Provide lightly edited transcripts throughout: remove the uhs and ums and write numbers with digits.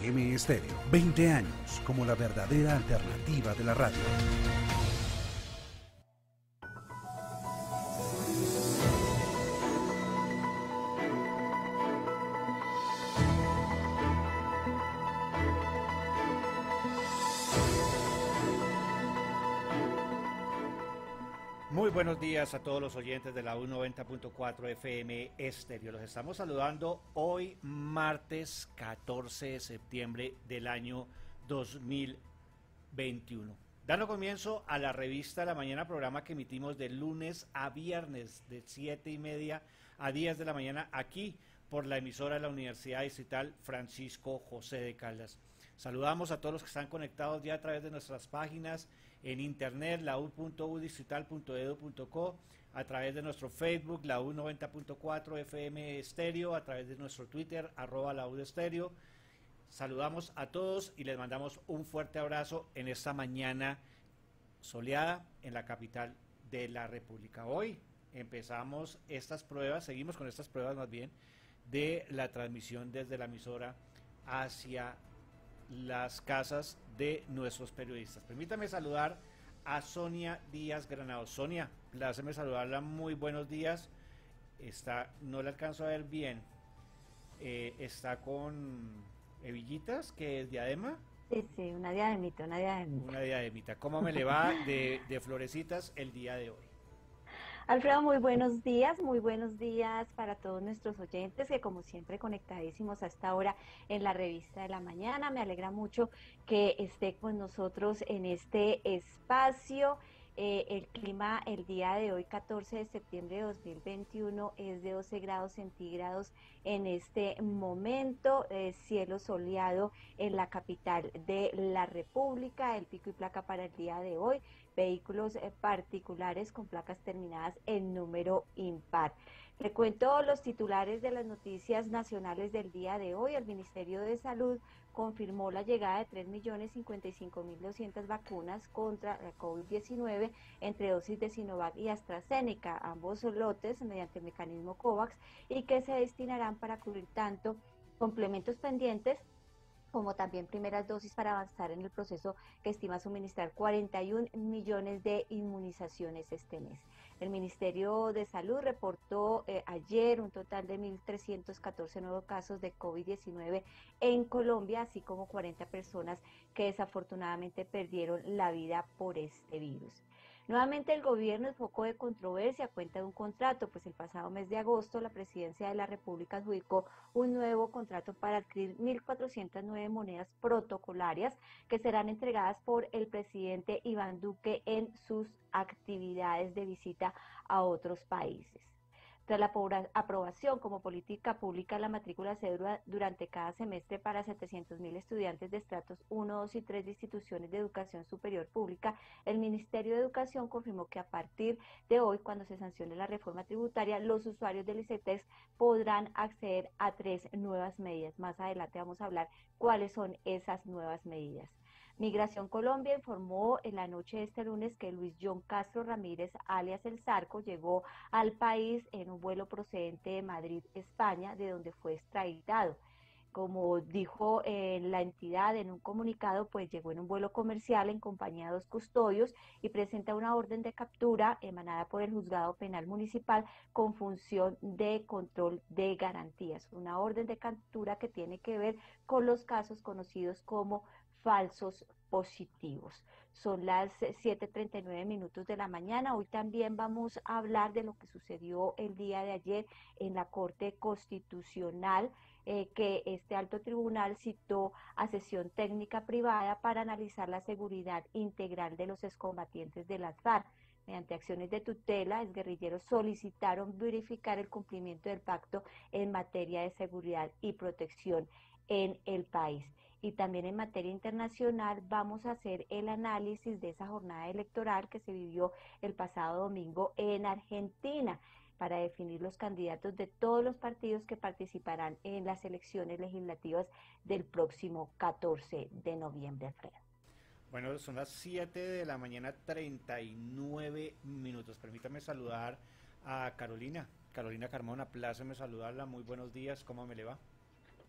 FM Estéreo. 20 años como la verdadera alternativa de la radio. Muy buenos días a todos los oyentes de la U90.4 FM Estéreo. Los estamos saludando hoy martes 14 de septiembre del año 2021. Dando comienzo a la revista La Mañana, programa que emitimos de lunes a viernes de 7:30 a 10 de la mañana aquí por la emisora de la Universidad Distrital Francisco José de Caldas. Saludamos a todos los que están conectados ya a través de nuestras páginas en internet, lau.udistrital.edu.co, a través de nuestro Facebook, la U90.4 FM Estéreo, a través de nuestro Twitter, @laudestéreo. Saludamos a todos y les mandamos un fuerte abrazo en esta mañana soleada en la capital de la República. Hoy empezamos estas pruebas, seguimos con estas pruebas más bien, de la transmisión desde la emisora hacia las casas de nuestros periodistas. Permítame saludar a Sonia Díaz Granados. Sonia, pláceme saludarla, muy buenos días. No la alcanzo a ver bien. Está con hebillitas, que es diadema. Sí, una diademita, una diademita. Una diademita. ¿Cómo me le va de florecitas el día de hoy? Alfredo, muy buenos días para todos nuestros oyentes que como siempre conectadísimos a esta hora en la revista de la mañana. Me alegra mucho que esté con nosotros en este espacio. El clima el día de hoy, 14 de septiembre de 2021, es de 12 grados centígrados en este momento, cielo soleado en la capital de la República. El pico y placa para el día de hoy, vehículos particulares con placas terminadas en número impar. Le cuento los titulares de las noticias nacionales del día de hoy. El Ministerio de Salud confirmó la llegada de 3.055.200 vacunas contra la COVID-19 entre dosis de Sinovac y AstraZeneca, ambos lotes mediante el mecanismo COVAX, y que se destinarán para cubrir tanto complementos pendientes como también primeras dosis para avanzar en el proceso que estima suministrar 41 millones de inmunizaciones este mes. El Ministerio de Salud reportó ayer un total de 1.314 nuevos casos de COVID-19 en Colombia, así como 40 personas que desafortunadamente perdieron la vida por este virus. Nuevamente el gobierno es foco de controversia a cuenta de un contrato, pues el pasado mes de agosto la Presidencia de la República adjudicó un nuevo contrato para adquirir 1.409 monedas protocolarias que serán entregadas por el presidente Iván Duque en sus actividades de visita a otros países. Tras la aprobación como política pública, la matrícula cédula durante cada semestre para 700.000 estudiantes de estratos 1, 2 y 3 de instituciones de educación superior pública, el Ministerio de Educación confirmó que a partir de hoy, cuando se sancione la reforma tributaria, los usuarios del ICETEX podrán acceder a 3 nuevas medidas. Más adelante vamos a hablar cuáles son esas nuevas medidas. Migración Colombia informó en la noche de este lunes que Luis John Castro Ramírez, alias El Zarco, llegó al país en un vuelo procedente de Madrid, España, de donde fue extraditado. Como dijo la entidad en un comunicado, pues llegó en un vuelo comercial en compañía de 2 custodios y presenta una orden de captura emanada por el Juzgado Penal Municipal con función de control de garantías. Una orden de captura que tiene que ver con los casos conocidos como falsos positivos. Son las 7:39 de la mañana. Hoy también vamos a hablar de lo que sucedió el día de ayer en la Corte Constitucional, que este alto tribunal citó a sesión técnica privada para analizar la seguridad integral de los excombatientes de las FARC. Mediante acciones de tutela, exguerrilleros solicitaron verificar el cumplimiento del pacto en materia de seguridad y protección en el país. Y también en materia internacional vamos a hacer el análisis de esa jornada electoral que se vivió el pasado domingo en Argentina para definir los candidatos de todos los partidos que participarán en las elecciones legislativas del próximo 14 de noviembre, Alfredo. Bueno, son las 7 de la mañana, 39 minutos. Permítame saludar a Carolina Carmona, pláceme saludarla, muy buenos días, ¿cómo me le va?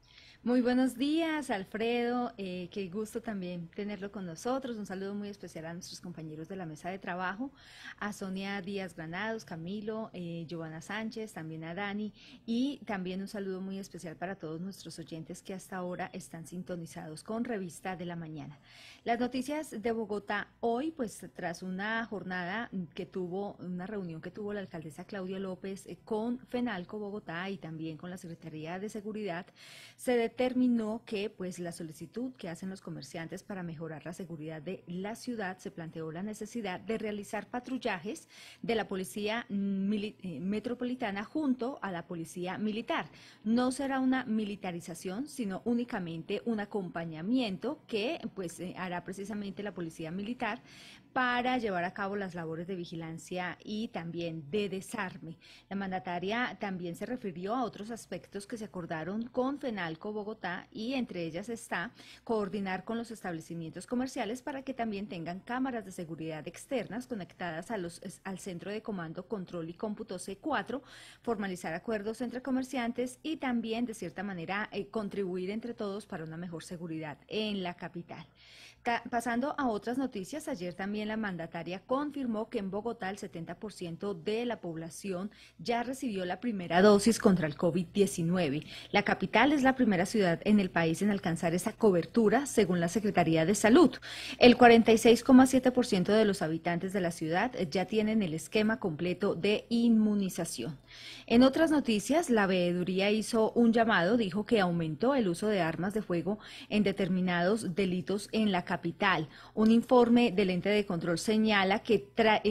Muy buenos días, Alfredo. Qué gusto también tenerlo con nosotros. Un saludo muy especial a nuestros compañeros de la mesa de trabajo, a Sonia Díaz Granados, Camilo, Giovanna Sánchez, también a Dani, y también un saludo muy especial para todos nuestros oyentes que hasta ahora están sintonizados con Revista de la Mañana. Las noticias de Bogotá hoy, pues tras una jornada una reunión que tuvo la alcaldesa Claudia López con FENALCO Bogotá y también con la Secretaría de Seguridad, se determinó que pues la solicitud que hacen los comerciantes para mejorar la seguridad de la ciudad, se planteó la necesidad de realizar patrullajes de la policía metropolitana junto a la policía militar. No será una militarización, sino únicamente un acompañamiento que pues hará precisamente la policía militar para llevar a cabo las labores de vigilancia y también de desarme. La mandataria también se refirió a otros aspectos que se acordaron con FENALCO Bogotá y entre ellas está coordinar con los establecimientos comerciales para que también tengan cámaras de seguridad externas conectadas al Centro de Comando, Control y Cómputo C4, formalizar acuerdos entre comerciantes y también de cierta manera contribuir entre todos para una mejor seguridad en la capital. Pasando a otras noticias, ayer también la mandataria confirmó que en Bogotá el 70% de la población ya recibió la primera dosis contra el COVID-19. La capital es la primera ciudad en el país en alcanzar esa cobertura, según la Secretaría de Salud. El 46,7% de los habitantes de la ciudad ya tienen el esquema completo de inmunización. En otras noticias, la veeduría hizo un llamado, dijo que aumentó el uso de armas de fuego en determinados delitos en la capital. Un informe del ente de control señala que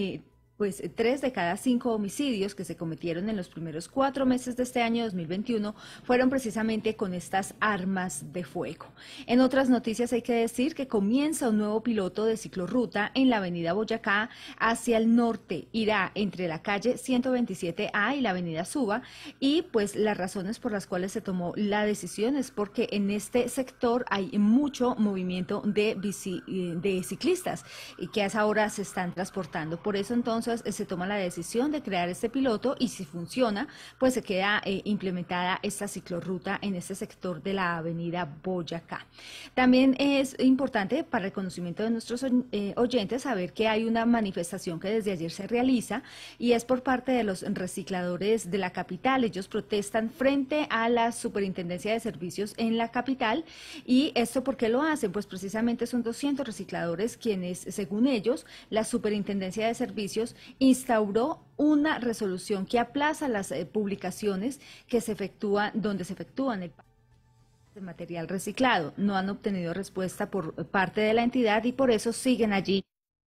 3 de cada 5 homicidios que se cometieron en los primeros 4 meses de este año 2021 fueron precisamente con estas armas de fuego. En otras noticias hay que decir que comienza un nuevo piloto de ciclorruta en la avenida Boyacá hacia el norte. Irá entre la calle 127A y la avenida Suba y pues las razones por las cuales se tomó la decisión es porque en este sector hay mucho movimiento de ciclistas y que a esa hora se están transportando. Por eso entonces se toma la decisión de crear este piloto y si funciona, pues se queda implementada esta ciclorruta en este sector de la avenida Boyacá. También es importante para el conocimiento de nuestros oyentes saber que hay una manifestación que desde ayer se realiza y es por parte de los recicladores de la capital. Ellos protestan frente a la Superintendencia de Servicios en la capital y esto ¿por qué lo hacen? Pues precisamente son 200 recicladores quienes, según ellos, la Superintendencia de Servicios instauró una resolución que aplaza las publicaciones que donde se efectúan el de material reciclado. No han obtenido respuesta por parte de la entidad y por eso siguen allí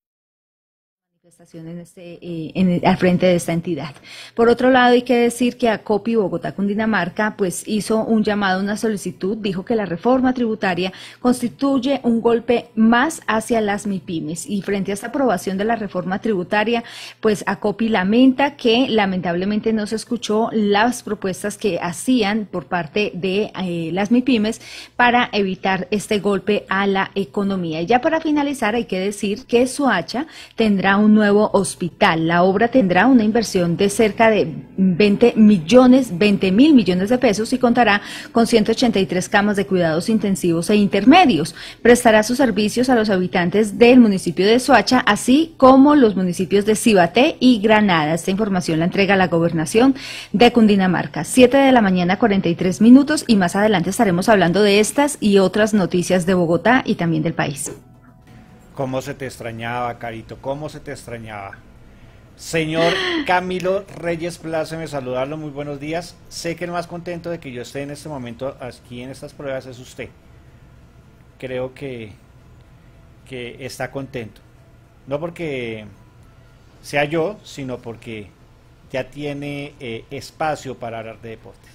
al frente de esta entidad. Por otro lado, hay que decir que ACOPI Bogotá Cundinamarca pues hizo un llamado, una solicitud, dijo que la reforma tributaria constituye un golpe más hacia las MIPYMES y frente a esta aprobación de la reforma tributaria, pues ACOPI lamenta que lamentablemente no se escuchó las propuestas que hacían por parte de las MIPYMES para evitar este golpe a la economía. Y ya para finalizar, hay que decir que Soacha tendrá un nuevo hospital. La obra tendrá una inversión de cerca de 20 mil millones de pesos y contará con 183 camas de cuidados intensivos e intermedios. Prestará sus servicios a los habitantes del municipio de Soacha, así como los municipios de Cibaté y Granada. Esta información la entrega la Gobernación de Cundinamarca. 7 de la mañana, 43 minutos, y más adelante estaremos hablando de estas y otras noticias de Bogotá y también del país. ¿Cómo se te extrañaba, Carito? ¿Cómo se te extrañaba? Señor Camilo Reyes, pláceme saludarlo, muy buenos días. Sé que el más contento de que yo esté en este momento aquí en estas pruebas es usted. Creo que está contento. No porque sea yo, sino porque ya tiene espacio para hablar de deportes.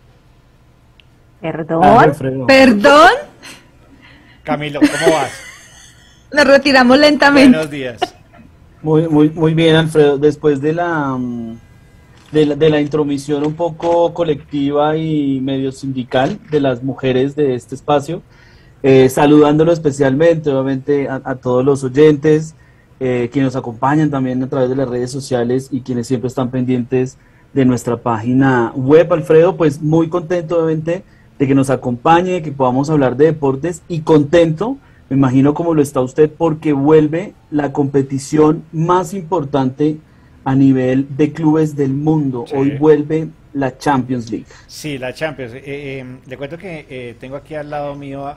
¿Perdón? ¿Perdón? Camilo, ¿cómo vas? Nos retiramos lentamente. Buenos días. Muy bien, Alfredo. Después de la intromisión un poco colectiva y medio sindical de las mujeres de este espacio, saludándolo especialmente, obviamente, a todos los oyentes, quienes nos acompañan también a través de las redes sociales y quienes siempre están pendientes de nuestra página web, Alfredo, pues muy contento, obviamente, de que nos acompañe, de que podamos hablar de deportes, y contento, me imagino como lo está usted, porque vuelve la competición más importante a nivel de clubes del mundo. Sí. Hoy vuelve la Champions League. Sí, la Champions. Le cuento que tengo aquí al lado mío,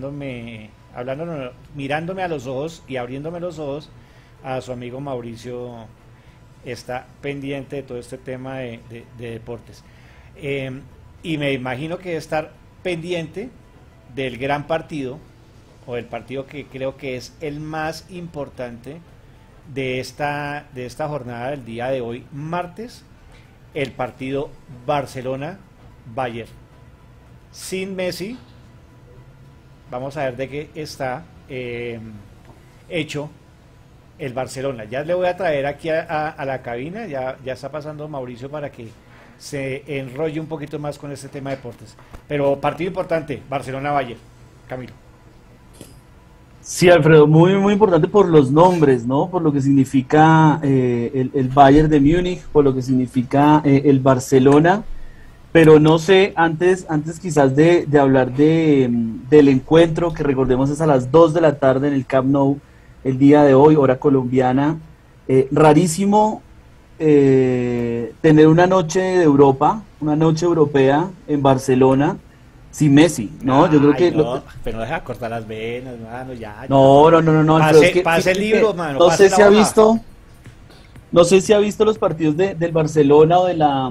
mirándome a los ojos y abriéndome los ojos, a su amigo Mauricio. Está pendiente de todo este tema de deportes. Y me imagino que debe estar pendiente del gran partido, o del partido que creo que es el más importante de esta jornada del día de hoy, martes, el partido Barcelona-Bayern. Sin Messi, vamos a ver de qué está hecho el Barcelona. Ya le voy a traer aquí a la cabina, ya está pasando Mauricio para que se enrolle un poquito más con este tema de deportes. Pero partido importante, Barcelona-Bayern. Camilo. Sí, Alfredo, muy importante por los nombres, ¿no? Por lo que significa el Bayern de Múnich, por lo que significa el Barcelona. Pero no sé, antes quizás de hablar del encuentro, que recordemos es a las 2 de la tarde en el Camp Nou, el día de hoy, hora colombiana. Rarísimo tener una noche de Europa, una noche europea en Barcelona sin Messi, ¿no? Yo creo que... No, pero deja cortar las venas, mano, ya. No. Pase el libro, mano. No sé si ha visto... No sé si ha visto los partidos del Barcelona o de la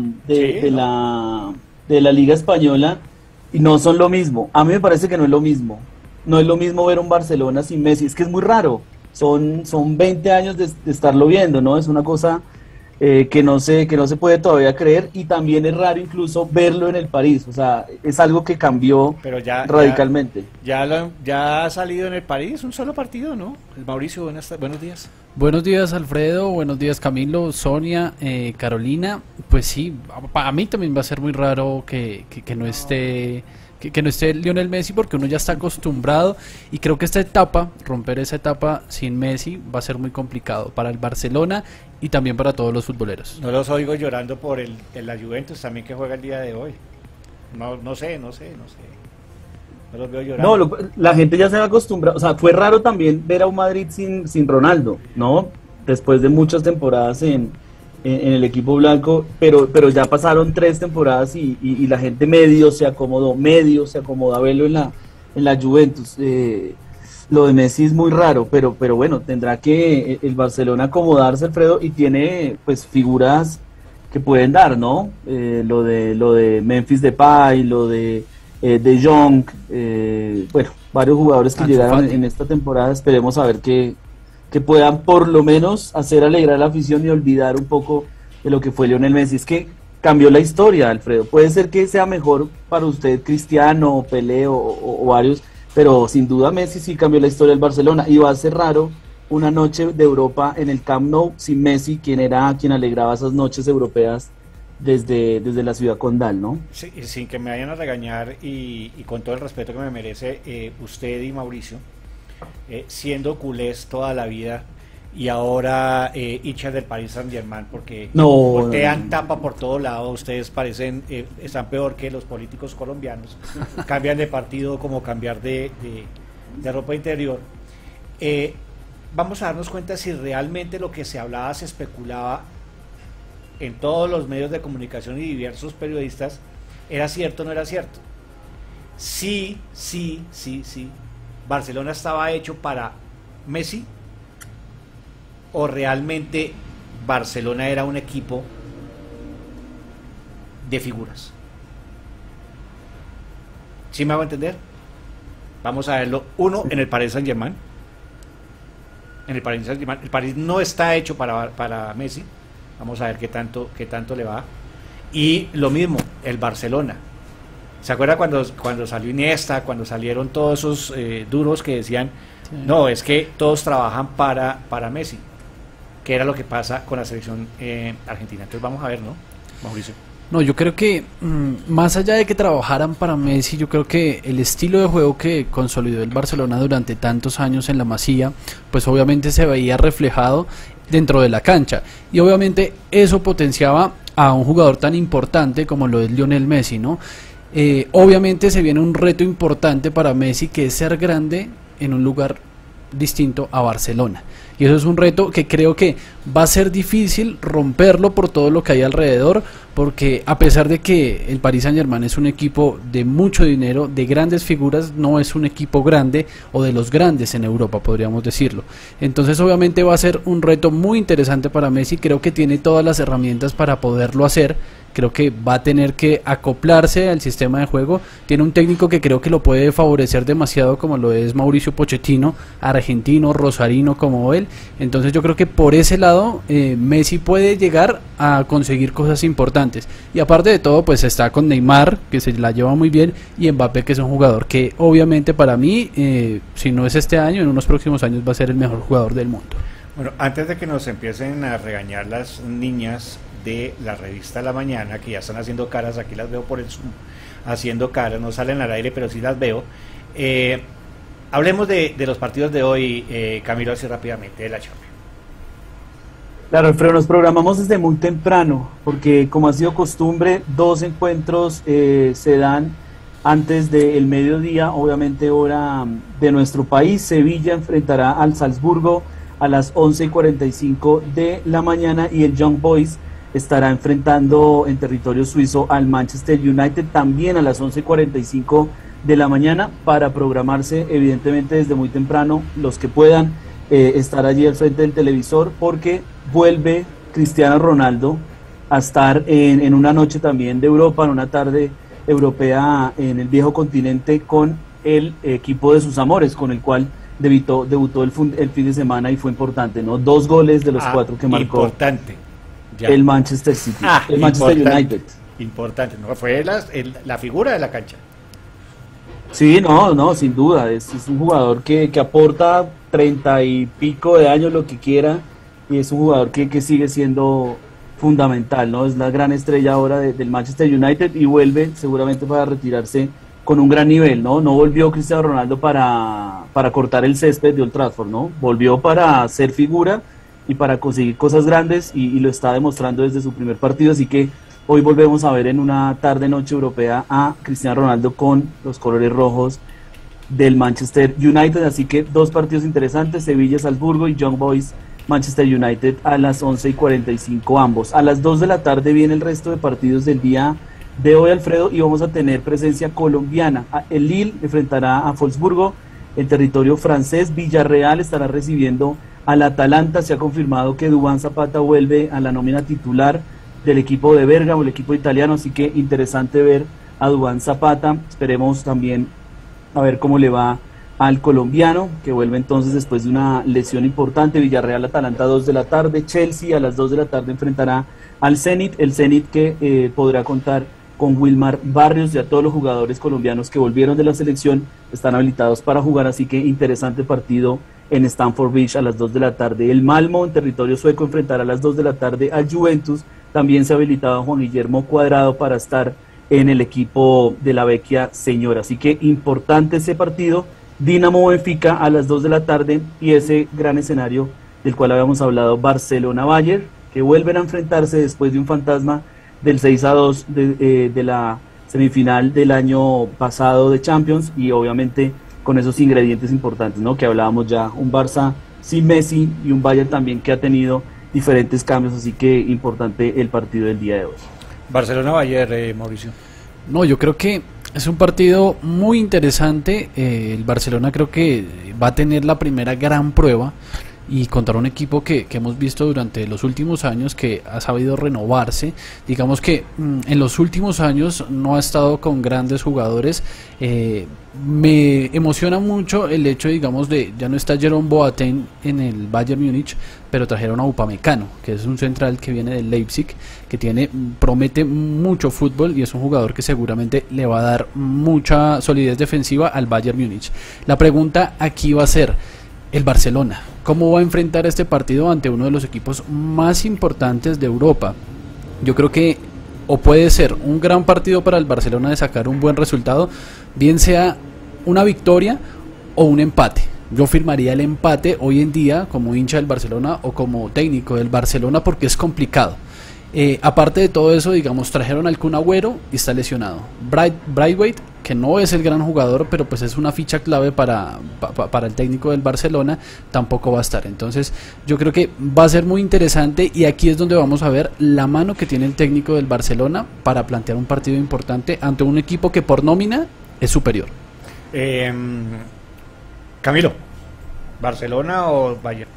Liga Española, y no son lo mismo. A mí me parece que no es lo mismo. No es lo mismo ver un Barcelona sin Messi. Es que es muy raro. Son 20 años de estarlo viendo, ¿no? Es una cosa que no se puede todavía creer, y también es raro incluso verlo en el París. O sea, es algo que cambió radicalmente. Ya ha salido en el París un solo partido, ¿no? Mauricio, buenos días. Buenos días, Alfredo, buenos días, Camilo, Sonia, Carolina. Pues sí, a mí también va a ser muy raro que no esté Lionel Messi, porque uno ya está acostumbrado, y creo que romper esa etapa sin Messi va a ser muy complicado para el Barcelona y también para todos los futboleros. No los oigo llorando por la Juventus también, que juega el día de hoy. No sé. No los veo llorando. No, la gente ya se va acostumbrado. O sea, fue raro también ver a un Madrid sin Ronaldo, ¿no? Después de muchas temporadas en el equipo blanco, pero ya pasaron 3 temporadas y la gente medio se acomodó a verlo en la Juventus. Lo de Messi es muy raro, pero bueno, tendrá que el Barcelona acomodarse, Alfredo, y tiene pues figuras que pueden dar, ¿no? Lo de Memphis Depay, lo de Jong, bueno, varios jugadores que llegaron en esta temporada. Esperemos a ver que puedan por lo menos hacer alegrar a la afición y olvidar un poco de lo que fue Lionel Messi. Es que cambió la historia, Alfredo. Puede ser que sea mejor para usted Cristiano, Pelé o varios, pero sin duda Messi sí cambió la historia del Barcelona, y va a ser raro una noche de Europa en el Camp Nou sin Messi, quien alegraba esas noches europeas desde la ciudad condal, ¿no? Sí, sin que me vayan a regañar, y con todo el respeto que me merece usted y Mauricio, siendo culés toda la vida y ahora hinchas del Paris Saint-Germain, porque voltean tapa por todo lado. Ustedes parecen, están peor que los políticos colombianos. Cambian de partido como cambiar de ropa interior. Vamos a darnos cuenta si realmente lo que se hablaba, se especulaba en todos los medios de comunicación y diversos periodistas, era cierto o no era cierto. Sí. Barcelona estaba hecho para Messi, o realmente Barcelona era un equipo de figuras. ¿Sí me hago entender? Vamos a verlo. Uno, en el Paris Saint-Germain. El París no está hecho para Messi. Vamos a ver qué tanto le va. Y lo mismo, el Barcelona. ¿Se acuerda cuando salió Iniesta, cuando salieron todos esos duros que decían, sí, no, es que todos trabajan para Messi? Que era lo que pasa con la selección argentina. Entonces vamos a ver, ¿no, Mauricio? No, yo creo que más allá de que trabajaran para Messi, yo creo que el estilo de juego que consolidó el Barcelona durante tantos años en la Masía, pues obviamente se veía reflejado dentro de la cancha, y obviamente eso potenciaba a un jugador tan importante como lo es Lionel Messi, ¿no? Obviamente se viene un reto importante para Messi, que es ser grande en un lugar distinto a Barcelona. Y eso es un reto que creo que va a ser difícil romperlo por todo lo que hay alrededor, porque a pesar de que el Paris Saint-Germain es un equipo de mucho dinero, de grandes figuras, no es un equipo grande o de los grandes en Europa, podríamos decirlo. Entonces obviamente va a ser un reto muy interesante para Messi. Creo que tiene todas las herramientas para poderlo hacer. Creo que va a tener que acoplarse al sistema de juego. Tiene un técnico que creo que lo puede favorecer demasiado, como lo es Mauricio Pochettino, argentino, rosarino como él. Entonces yo creo que por ese lado Messi puede llegar a conseguir cosas importantes. Y aparte de todo, pues está con Neymar, que se la lleva muy bien, y Mbappé, que es un jugador que obviamente para mí, si no es este año, en unos próximos años va a ser el mejor jugador del mundo. Bueno, antes de que nos empiecen a regañar las niñas de la revista La Mañana, que ya están haciendo caras, aquí las veo por el Zoom, haciendo caras, no salen al aire, pero sí las veo. Hablemos de los partidos de hoy, Camilo, así rápidamente, de la Champions. Claro, Alfredo, nos programamos desde muy temprano, porque como ha sido costumbre, 2 encuentros se dan antes del mediodía, obviamente hora de nuestro país. Sevilla enfrentará al Salzburgo a las 11:45 de la mañana, y el Young Boys estará enfrentando en territorio suizo al Manchester United también a las 11:45 de la mañana, para programarse evidentemente desde muy temprano los que puedan estar allí al frente del televisor, porque vuelve Cristiano Ronaldo a estar en una noche también de Europa, en una tarde europea en el viejo continente, con el equipo de sus amores, con el cual debutó el fin de semana, y fue importante, ¿no? 2 goles de los 4 que marcó. Importante. Ya. El Manchester City, el Manchester United. Importante, ¿no? Fue la figura de la cancha. Sí, no, sin duda, es un jugador que aporta 30 y pico de años, lo que quiera, y es un jugador que sigue siendo fundamental, ¿no? Es la gran estrella ahora del Manchester United, y vuelve seguramente para retirarse con un gran nivel, ¿no? No volvió Cristiano Ronaldo para cortar el césped de Old Trafford, ¿no? Volvió para ser figura y para conseguir cosas grandes, y lo está demostrando desde su primer partido, así que hoy volvemos a ver en una tarde-noche europea a Cristiano Ronaldo con los colores rojos del Manchester United. Así que 2 partidos interesantes, Sevilla-Salzburgo y Young Boys Manchester United a las 11:45 ambos. A las 2 de la tarde viene el resto de partidos del día de hoy, Alfredo, y vamos a tener presencia colombiana. El Lille enfrentará a Wolfsburgo en territorio francés. Villarreal estará recibiendo al Atalanta. Se ha confirmado que Duván Zapata vuelve a la nómina titular del equipo de Bérgamo, el equipo italiano, así que interesante ver a Duván Zapata. Esperemos también a ver cómo le va al colombiano, que vuelve entonces después de una lesión importante. Villarreal, Atalanta, 2 de la tarde. Chelsea a las 2 de la tarde enfrentará al Zenit, el Zenit que podrá contar con Wilmar Barrios. Ya todos los jugadores colombianos que volvieron de la selección están habilitados para jugar, así que interesante partido en Stamford Bridge a las 2 de la tarde. El Malmo en territorio sueco enfrentará a las 2 de la tarde al Juventus. También se ha habilitado Juan Guillermo Cuadrado para estar en el equipo de la Vecchia Señora, así que importante ese partido. Dinamo Benfica a las 2 de la tarde, y ese gran escenario del cual habíamos hablado, Barcelona-Bayern, que vuelven a enfrentarse después de un fantasma del 6-2 de la semifinal del año pasado de Champions, y obviamente con esos ingredientes importantes, ¿no? Que hablábamos ya, un Barça sin Messi y un Bayern también que ha tenido diferentes cambios, así que importante el partido del día de hoy. Barcelona-Bayern, Mauricio. No, yo creo que es un partido muy interesante. El Barcelona creo que va a tener la primera gran prueba, y contra un equipo que hemos visto durante los últimos años que ha sabido renovarse. Digamos que en los últimos años no ha estado con grandes jugadores. Me emociona mucho el hecho, digamos, de ya no está Jerome Boateng en el Bayern Múnich, pero trajeron a Upamecano, que es un central que viene del Leipzig, que promete mucho fútbol, y es un jugador que seguramente le va a dar mucha solidez defensiva al Bayern Múnich. La pregunta aquí va a ser: el Barcelona, ¿cómo va a enfrentar este partido ante uno de los equipos más importantes de Europa? Yo creo que o puede ser un gran partido para el Barcelona de sacar un buen resultado, bien sea una victoria o un empate. Yo firmaría el empate hoy en día como hincha del Barcelona o como técnico del Barcelona, porque es complicado. Aparte de todo eso, digamos, trajeron al Kun Agüero y está lesionado. Braithwaite, que no es el gran jugador, pero pues es una ficha clave para el técnico del Barcelona, tampoco va a estar. Entonces yo creo que va a ser muy interesante y aquí es donde vamos a ver la mano que tiene el técnico del Barcelona para plantear un partido importante ante un equipo que por nómina es superior. Camilo, ¿Barcelona o Bayern?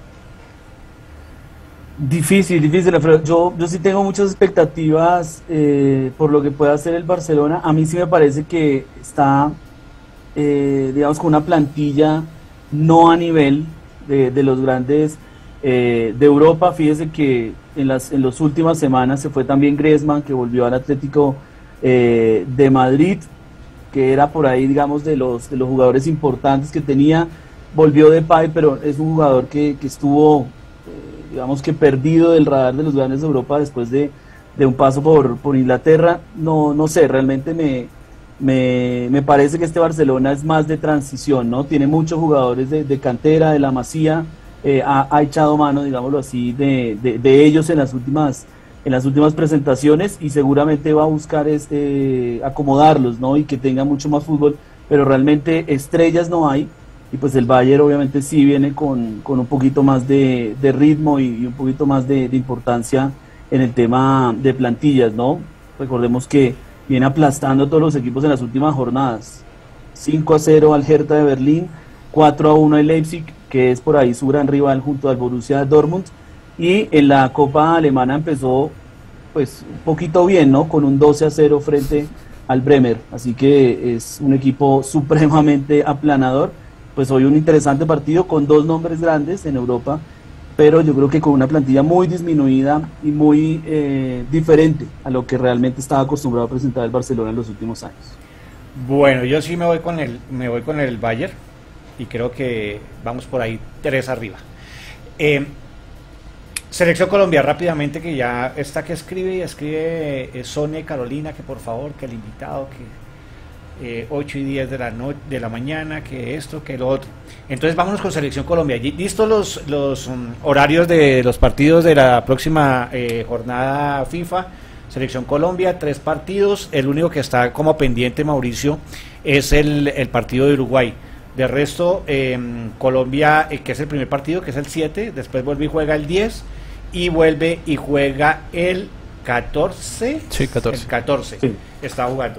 Difícil, Alfredo. Yo sí tengo muchas expectativas por lo que pueda hacer el Barcelona. A mí sí me parece que está, digamos, con una plantilla no a nivel de los grandes de Europa. Fíjese que en las últimas semanas se fue también Griezmann, que volvió al Atlético de Madrid, que era por ahí, digamos, de los jugadores importantes que tenía. Volvió Depay, pero es un jugador que estuvo digamos que perdido del radar de los grandes de Europa después de un paso por Inglaterra. No sé, realmente me parece que este Barcelona es más de transición, ¿no? Tiene muchos jugadores de cantera, de la Masía, ha echado mano, digámoslo así, de ellos en las últimas presentaciones y seguramente va a buscar acomodarlos, ¿no? Y que tenga mucho más fútbol, pero realmente estrellas no hay. Y pues el Bayern obviamente sí viene con un poquito más de ritmo y un poquito más de importancia en el tema de plantillas, ¿no? Recordemos que viene aplastando a todos los equipos en las últimas jornadas. 5-0 al Hertha de Berlín, 4-1 al Leipzig, que es por ahí su gran rival junto al Borussia Dortmund, y en la Copa Alemana empezó pues un poquito bien, ¿no? Con un 12-0 frente al Bremer, así que es un equipo supremamente aplanador. Pues hoy un interesante partido con dos nombres grandes en Europa, pero yo creo que con una plantilla muy disminuida y muy diferente a lo que realmente estaba acostumbrado a presentar el Barcelona en los últimos años. Bueno, yo sí me voy con el Bayern y creo que vamos por ahí 3 arriba. Selección Colombia, rápidamente, que ya está que escribe Sonia y Carolina, que por favor, que el invitado, que 8 y 10 de la mañana, que esto, que lo otro. Entonces vámonos con Selección Colombia. ¿Listos los horarios de los partidos de la próxima jornada FIFA? Selección Colombia, 3 partidos. El único que está como pendiente, Mauricio, es el partido de Uruguay. De resto, Colombia, que es el primer partido, que es el 7, después vuelve y juega el 10, y vuelve y juega el 14. Sí, 14. El 14 sí. Está jugando.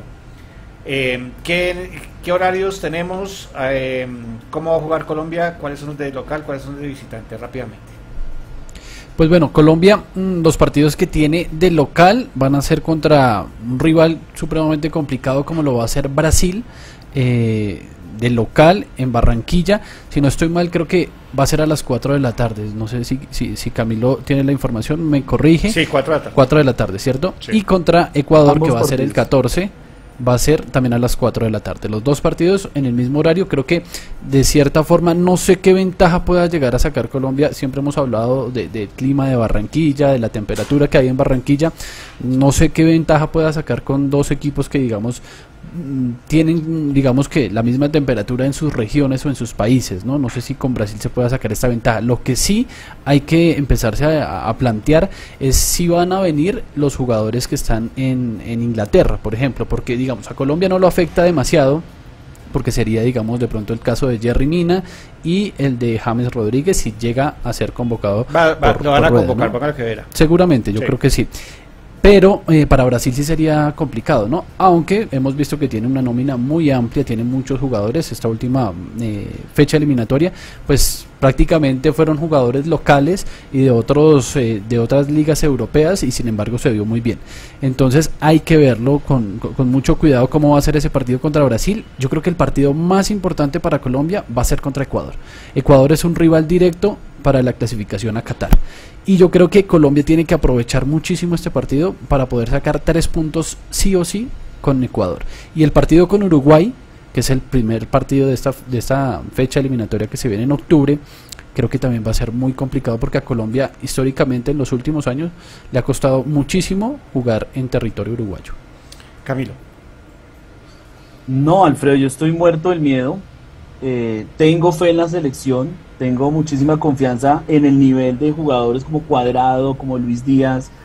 ¿Qué horarios tenemos? ¿Cómo va a jugar Colombia? ¿Cuáles son los de local? ¿Cuáles son los de visitante? Rápidamente. Pues bueno, Colombia, los partidos que tiene de local van a ser contra un rival supremamente complicado como lo va a ser Brasil, de local en Barranquilla. Si no estoy mal, creo que va a ser a las 4 de la tarde. No sé si Camilo tiene la información, me corrige. Sí, 4 de la tarde. 4 de la tarde, ¿cierto? Sí. Y contra Ecuador, ambos que va partidos. A ser el 14. Va a ser también a las 4 de la tarde. Los dos partidos en el mismo horario. Creo que de cierta forma no sé qué ventaja pueda llegar a sacar Colombia. Siempre hemos hablado del clima de Barranquilla, de la temperatura que hay en Barranquilla. No sé qué ventaja pueda sacar con dos equipos que digamos tienen, digamos, que la misma temperatura en sus regiones o en sus países, ¿no? No sé si con Brasil se pueda sacar esta ventaja. Lo que sí hay que empezarse a plantear es si van a venir los jugadores que están en Inglaterra, por ejemplo, porque digamos a Colombia no lo afecta demasiado, porque sería, digamos, de pronto el caso de Jerry Mina y el de James Rodríguez si llega a ser convocado. Lo van a convocar, ¿no? Para que verá. Seguramente, yo creo que sí. Pero para Brasil sí sería complicado, ¿no? Aunque hemos visto que tiene una nómina muy amplia, tiene muchos jugadores. Esta última fecha eliminatoria, pues prácticamente fueron jugadores locales y de otras ligas europeas, y sin embargo se vio muy bien. Entonces hay que verlo con mucho cuidado cómo va a ser ese partido contra Brasil. Yo creo que el partido más importante para Colombia va a ser contra Ecuador. Ecuador es un rival directo para la clasificación a Qatar. Y yo creo que Colombia tiene que aprovechar muchísimo este partido para poder sacar 3 puntos sí o sí con Ecuador. Y el partido con Uruguay, que es el primer partido de esta fecha eliminatoria que se viene en octubre, creo que también va a ser muy complicado porque a Colombia históricamente en los últimos años le ha costado muchísimo jugar en territorio uruguayo. Camilo. No, Alfredo, yo estoy muerto del miedo. Tengo fe en la selección, tengo muchísima confianza en el nivel de jugadores como Cuadrado, como Luis Díaz,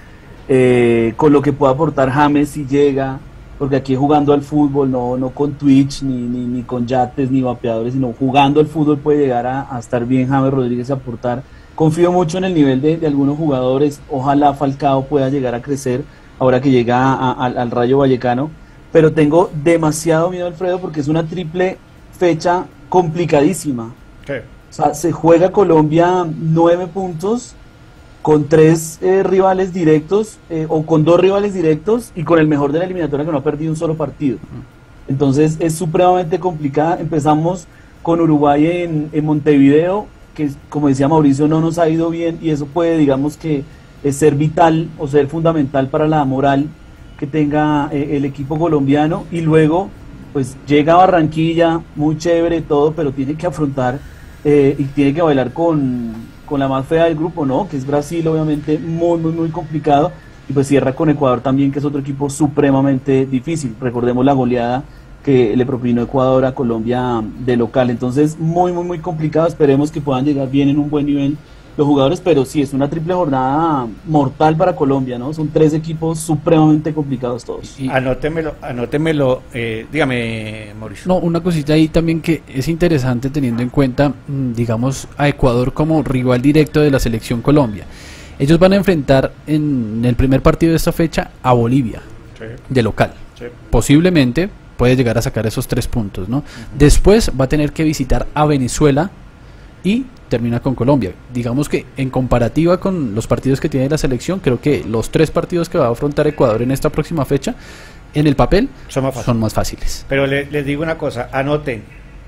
con lo que pueda aportar James si llega, porque aquí jugando al fútbol, no con Twitch, ni con yates, ni vapeadores, sino jugando al fútbol puede llegar a estar bien James Rodríguez y aportar. Confío mucho en el nivel de algunos jugadores, ojalá Falcao pueda llegar a crecer ahora que llega al Rayo Vallecano, pero tengo demasiado miedo, Alfredo, porque es una triple fecha complicadísima. ¿Qué? O sea, se juega Colombia 9 puntos con 3 rivales directos o con 2 rivales directos y con el mejor de la eliminatoria que no ha perdido un solo partido. Entonces es supremamente complicada. Empezamos con Uruguay en Montevideo, que como decía Mauricio no nos ha ido bien y eso puede, digamos que ser vital o ser fundamental para la moral que tenga el equipo colombiano, y luego pues llega a Barranquilla, muy chévere todo, pero tiene que afrontar y tiene que bailar con la más fea del grupo, ¿no? Que es Brasil, obviamente muy complicado, y pues cierra con Ecuador también, que es otro equipo supremamente difícil. Recordemos la goleada que le propinó Ecuador a Colombia de local. Entonces muy complicado. Esperemos que puedan llegar bien en un buen nivel los jugadores, pero sí, es una triple jornada mortal para Colombia, ¿no? Son 3 equipos supremamente complicados todos. Anótemelo, dígame, Mauricio. No, una cosita ahí también que es interesante teniendo en cuenta, digamos, a Ecuador como rival directo de la selección Colombia. Ellos van a enfrentar en el primer partido de esta fecha a Bolivia, sí, de local. Sí. Posiblemente puede llegar a sacar esos 3 puntos, ¿no? Después va a tener que visitar a Venezuela y termina con Colombia. Digamos que en comparativa con los partidos que tiene la selección, creo que los 3 partidos que va a afrontar Ecuador en esta próxima fecha, en el papel, son más fáciles. Pero les digo una cosa, anoten,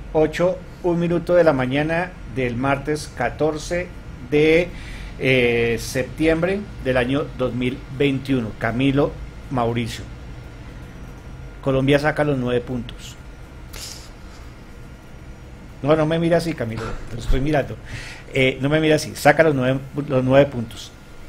1 minuto de la mañana del martes 14 de septiembre del año 2021. Camilo, Mauricio. Colombia saca los 9 puntos. No me mira así, Camilo, te lo estoy mirando. No me mira así, saca los 9 puntos.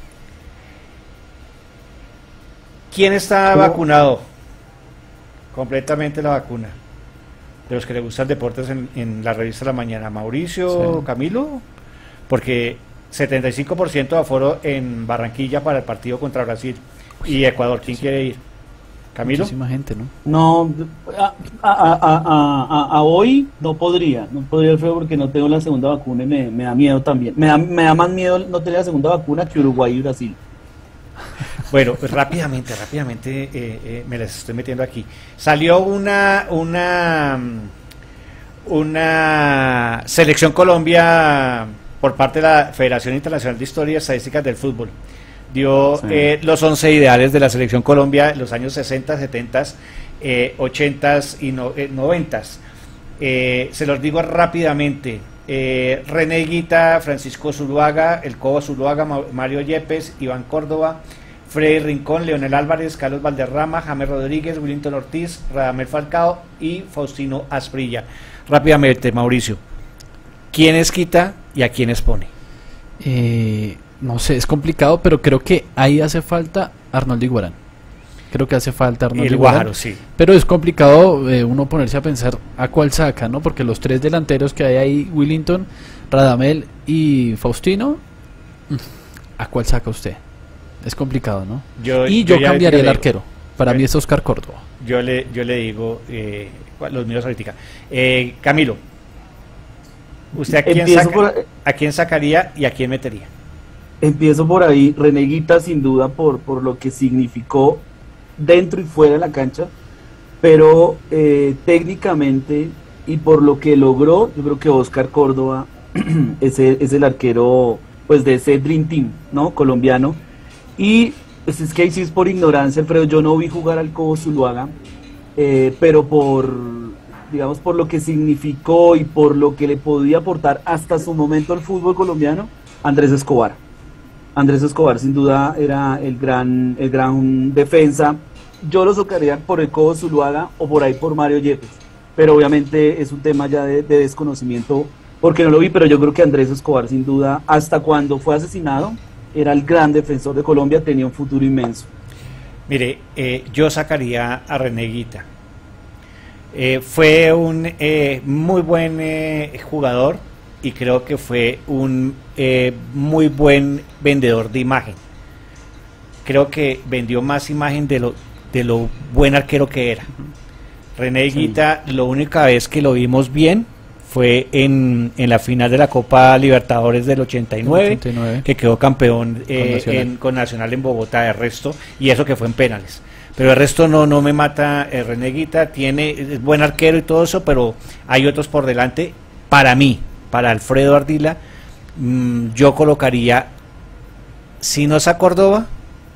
¿Quién está vacunado? Completamente la vacuna. De los que le gustan deportes en la revista de la mañana. Mauricio, sí. Camilo, porque 75% de aforo en Barranquilla para el partido contra Brasil y Ecuador. ¿Quién quiere ir? Camilo. Muchísima gente, ¿no? No, a hoy no podría, Alfredo, porque no tengo la segunda vacuna y me da miedo también. Me da más miedo no tener la segunda vacuna que Uruguay y Brasil. Bueno, pues rápidamente me las estoy metiendo aquí. Salió una selección Colombia por parte de la Federación Internacional de Historia y Estadísticas del Fútbol. Dio los 11 ideales de la selección Colombia en los años 60, 70, 80 y 90. Se los digo rápidamente. René Higuita, Francisco Zuluaga, El Cobo Zuluaga, Mario Yepes, Iván Córdoba, Freddy Rincón, Leonel Álvarez, Carlos Valderrama, James Rodríguez, Willington Ortiz, Radamel Falcao y Faustino Asprilla. Rápidamente, Mauricio, ¿quiénes quita y a quiénes pone? No sé, es complicado, pero creo que ahí hace falta Arnoldo Iguarán. Creo que hace falta Arnoldo Iguarán. Guajaro, sí. Pero es complicado uno ponerse a pensar a cuál saca, ¿no? Porque los 3 delanteros que hay ahí, Willington, Radamel y Faustino, ¿a cuál saca usted? Es complicado, ¿no? Yo cambiaría el arquero. Para mí es Oscar Córdoba. Yo le digo los míos ahorita. Camilo, ¿usted a quién sacaría y a quién metería? Empiezo por ahí. René Higuita, sin duda, por lo que significó dentro y fuera de la cancha, pero técnicamente y por lo que logró, yo creo que Oscar Córdoba es el arquero pues de ese Dream Team, ¿no? Colombiano. Y pues es que ahí sí es por ignorancia, Alfredo, yo no vi jugar al Cobo Zuluaga, pero por lo que significó y por lo que le podía aportar hasta su momento al fútbol colombiano, Andrés Escobar sin duda era el gran defensa. Yo lo sacaría por el Cobo Zuluaga o por ahí por Mario Yepes, pero obviamente es un tema ya de desconocimiento porque no lo vi, pero yo creo que Andrés Escobar sin duda, hasta cuando fue asesinado, era el gran defensor de Colombia, tenía un futuro inmenso. Mire, yo sacaría a René Higuita. Fue un muy buen jugador y creo que fue un muy buen vendedor de imagen. creo que vendió más imagen de lo buen arquero que era. René Higuita, la única vez que lo vimos bien fue en la final de la Copa Libertadores del 89, que quedó campeón con Nacional en Bogotá, de resto, y eso que fue en penales. Pero el resto no me mata René Higuita, es buen arquero y todo eso, pero hay otros por delante. Para mí, para Alfredo Ardila, yo colocaría, si no es a Córdoba,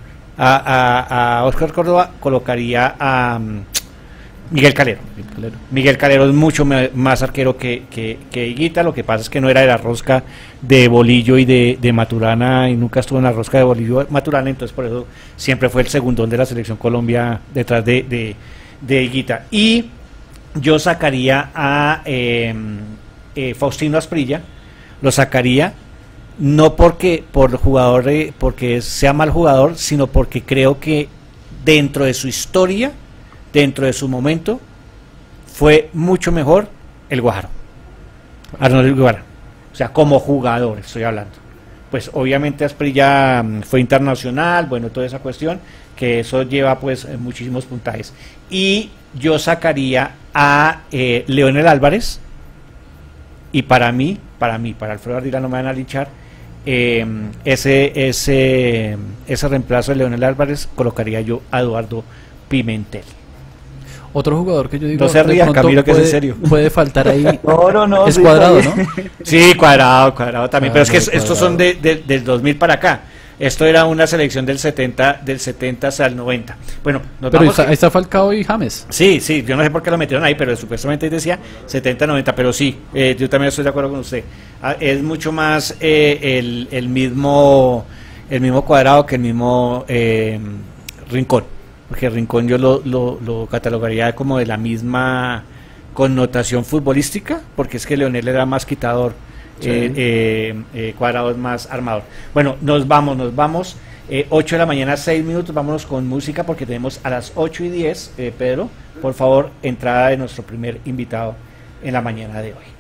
a Oscar Córdoba, colocaría a Miguel Calero. Miguel Calero es mucho más arquero que Higuita. Lo que pasa es que no era de la rosca de Bolillo y de Maturana, y nunca estuvo en la rosca de Bolillo y Maturana, entonces por eso siempre fue el segundón de la selección Colombia detrás de Higuita. Y yo sacaría a Faustino Asprilla, lo sacaría no porque sea mal jugador, sino porque creo que dentro de su historia, dentro de su momento, fue mucho mejor el Guajaro, Arnold Guevara. O sea, como jugador estoy hablando. Pues obviamente Asprilla fue internacional, bueno, toda esa cuestión, que eso lleva pues muchísimos puntajes. Y yo sacaría a Leonel Álvarez, y para Alfredo Ardila no me van a linchar, ese reemplazo de Leonel Álvarez colocaría yo a Eduardo Pimentel. Otro jugador que yo digo, no se ría, Camilo, que es en serio. Puede faltar ahí. No. Es Cuadrado, ¿no? Sí, Cuadrado también. Pero es que estos son del 2000 para acá. Esto era una selección del 70 hasta el 90. Bueno, pero ahí está Falcao y James. Sí, yo no sé por qué lo metieron ahí, pero supuestamente decía 70-90, pero sí, yo también estoy de acuerdo con usted. Es mucho más el mismo Cuadrado que el mismo Rincón, porque Rincón yo lo catalogaría como de la misma connotación futbolística, porque es que Leonel era más quitador. Sí. Cuadrado es más armador. Bueno, nos vamos 8 de la mañana, 6 minutos. Vámonos con música porque tenemos a las 8:10. Pedro, por favor, entrada de nuestro primer invitado en la mañana de hoy.